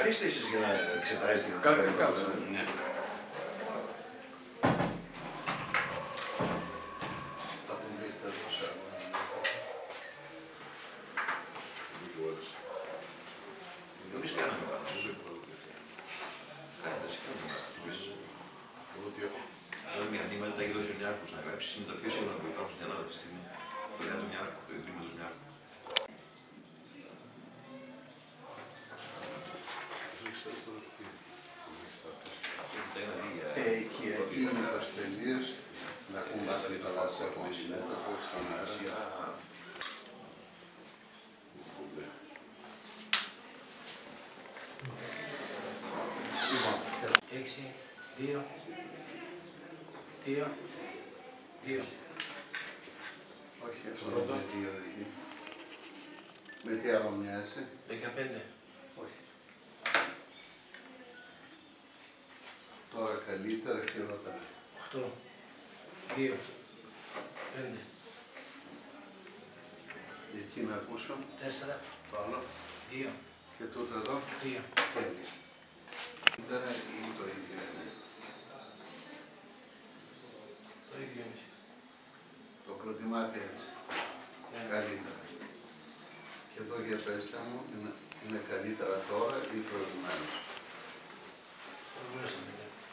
είστε εσείς για να εξετάσετε την Κάτω. ναι. Εμείς κάναμε πάντως. Κάνετε, κάνουμε μηχανήματα, τα έχει δώσει ο Μιάρχος να γράψει. Είναι το πιο σύγχρονο που υπάρχουν στην Ελλάδα αυτή τη στιγμή. Το ιδέα του Μιάρχου, του Ιδρύματος Μιάρχου. Και εκεί είναι τα στελίες, να ακούμε τα θαλάσσια από μέτρα που έχει στον αέρα. 2, 2, 2. Όχι, αυτό δεν είναι 2 εκεί. Με τι άλλο μοιάζει? 15. Όχι. Τώρα καλύτερα, χειρότερα. 8, 2, 5. Εκεί να ακούσω. 4, Το άλλο. 2. Και τούτο εδώ. 3. Τέλεια. Καλύτερα ή το ίδιο είναι? Το ίδιο είναι. Το προτιμάτε έτσι. Καλύτερα. Και εδώ για πέστε μου, είναι καλύτερα τώρα ή προηγουμένως? Προηγουμένως είναι.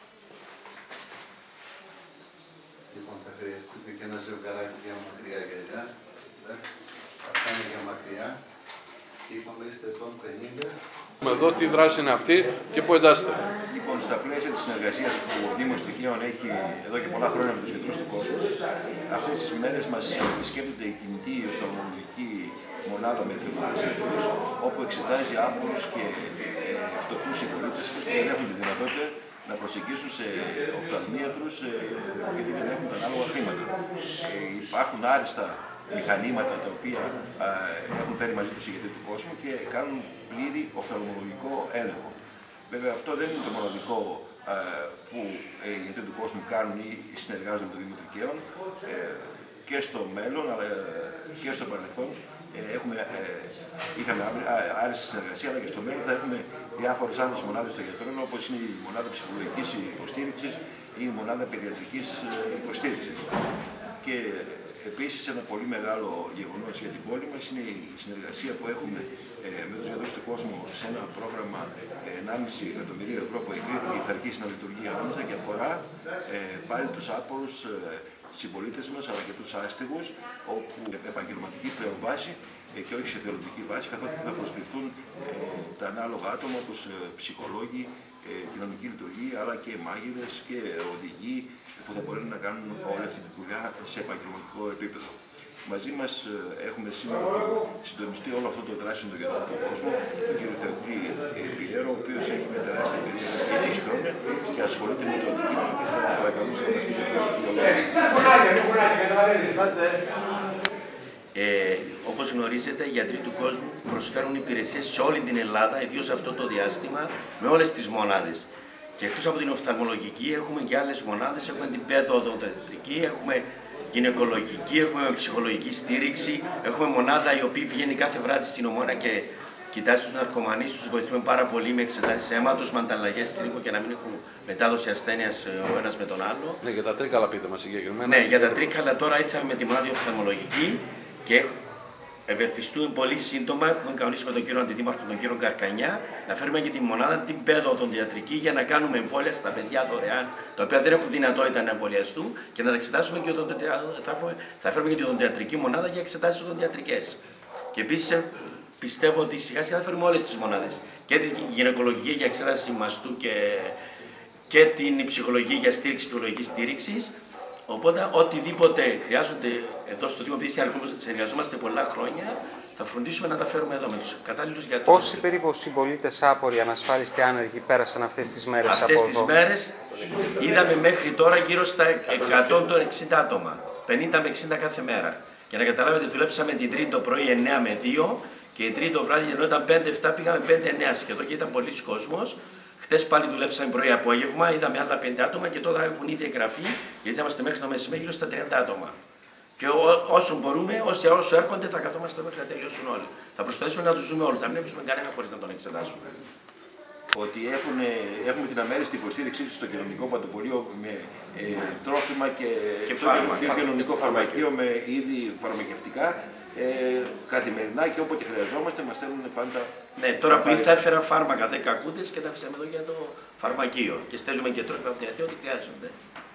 Λοιπόν, θα χρειαστείτε και ένα ζευγαράκι για μακριά γυαλιά. Εντάξει. Αυτά είναι για μακριά. Και είπαμε είστε των 50. Εδώ τι δράση είναι αυτή και πού εντάσσεται? Λοιπόν, στα πλαίσια της συνεργασίας που ο Δήμος Στοιχείων έχει εδώ και πολλά χρόνια με τους γιατρούς του κόσμου, αυτές τις μέρες μας επισκέπτεται η κινητή οφθαλμολογική μονάδα με εθελοντές γιατρούς, όπου εξετάζει άπορους και φτωχούς συμπολίτες που δεν έχουν τη δυνατότητα να προσεγγίσουν σε οφθαλμίατρους γιατί δεν έχουν τα ανάλογα χρήματα. Υπάρχουν άριστα μηχανήματα τα οποία έχουν φέρει μαζί τους οι γιατροί του κόσμου και κάνουν πλήρη οφθαλμολογικό έλεγχο. Βέβαια αυτό δεν είναι το μοναδικό που οι γιατροί του κόσμου κάνουν ή συνεργάζονται με το Δήμο Τρικαίων. Και στο μέλλον αλλά και στο παρελθόν είχαμε άριστη συνεργασία, αλλά και στο μέλλον θα έχουμε διάφορες άλλες μονάδες των γιατρών, όπως είναι η μονάδα ψυχολογικής υποστήριξης ή η μονάδα παιδιατρικής υποστήριξης. Και επίσης ένα πολύ μεγάλο γεγονός για την πόλη μας είναι η συνεργασία που έχουμε με τους γιατρούς του κόσμου σε ένα πρόγραμμα 1,5 εκατομμυρίου ευρώ που εγκρίθηκε και θα αρχίσει να λειτουργεί άμεσα και αφορά πάλι τους άπορους συμπολίτες μας αλλά και τους άστεγους, όπου επαγγελματική πλέον βάση και όχι σε θελοντική βάση, καθότι θα προσκληθούν τα ανάλογα άτομα, όπως ψυχολόγοι, κοινωνική λειτουργία, αλλά και μάγειρες και οδηγοί που θα μπορούν να κάνουν όλη αυτή τη δουλειά σε επαγγελματικό επίπεδο. Μαζί μας έχουμε σήμερα τον συντονιστή όλο αυτό το δράσιο των γιατρών του κόσμου, τον κύριο Θεοδρή Πιέρο, ο οποίος έχει με τεράστια εμπειρία για 20 χρόνια και ασχολείται με το αντικείμενο και θα παρακαλούσε να μας πει Όπως γνωρίζετε, οι γιατροί του κόσμου προσφέρουν υπηρεσίες σε όλη την Ελλάδα, ιδίως αυτό το διάστημα, με όλες τις μονάδες. Και εκτός από την οφθαλμολογική, έχουμε και άλλες μονάδες. Έχουμε την παιδοοδοντιατρική, έχουμε γυναικολογική, έχουμε ψυχολογική στήριξη. Έχουμε μονάδα η οποία βγαίνει κάθε βράδυ στην Ομόνα και κοιτάζει τους ναρκωμανείς, τους βοηθούμε πάρα πολύ με εξετάσεις αίματος, με ανταλλαγές στην οίκο και να μην έχουν μετάδοση ασθένειας ο ένας με τον άλλο. Ναι, για τα τρίκαλα πείτε μας συγκεκριμένα. Ναι, για τα τρίκαλα τώρα ήρθαμε με τη μονάδα οφθαλμολογική και ευελπιστούμε πολύ σύντομα, έχουμε κανονίσει με τον κύριο Αντιδήμαρχο, τον κύριο Καρκανιά, να φέρουμε και τη μονάδα την παιδοοδοντιατρική για να κάνουμε εμβόλια στα παιδιά δωρεάν, τα οποία δεν έχουν δυνατότητα να εμβολιαστούν και να τα εξετάσουμε και θα φέρουμε και τη οδοντιατρική μονάδα για εξετάσεις οδοντιατρικές. Και επίσης πιστεύω ότι σιγά σιγά θα φέρουμε όλες τις μονάδες. Και τη γυναικολογική για εξέταση μαστού και την ψυχολογική για στήριξη, ψυχολογική στήριξη. Οπότε, οτιδήποτε χρειάζονται εδώ στο Δήμο, επειδή συνεργαζόμαστε πολλά χρόνια, θα φροντίσουμε να τα φέρουμε εδώ με τους κατάλληλους γιατρούς. Πόσοι περίπου συμπολίτες άποροι, ανασφάλιστοι άνεργοι πέρασαν αυτές τις μέρες από εδώ? Αυτές τις μέρες είδαμε μέχρι τώρα γύρω στα 160 άτομα, 50 με 60 κάθε μέρα. Και να καταλάβετε, δουλέψαμε την Τρίτη το πρωί 9 με 2 και η Τρίτη το βράδυ, ενώ ήταν 5-7, πήγαμε 5-9 σχεδόν και ήταν πολλοί κόσμος. Χτες πάλι δουλέψαμε πρωί-απόγευμα, είδαμε άλλα 5 άτομα και τώρα έχουν ήδη εγγραφεί, γιατί θα είμαστε μέχρι το μεσημέρι γύρω στα 30 άτομα. Και όσο μπορούμε, όσο έρχονται, θα καθόμαστε μέχρι να τελειώσουν όλοι. Θα προσπαθήσουμε να τους δούμε όλους, θα μην αφήσουμε κανένα χωρίς να τον εξετάσουμε. ότι έχουμε την αμέριστη υποστήριξή του στο κοινωνικό παντοπολείο με τρόφιμα και κοινωνικό φαρμακείο με είδη φαρμακευτικά καθημερινά και όποτε χρειαζόμαστε μας στέλνουν πάντα. Ναι, τώρα που ήρθα έφερα φάρμακα 10 κούτες και τα αφήσαμε εδώ για το φαρμακείο και στέλνουμε και τρόφιμα από την Αττική ό,τι χρειάζονται.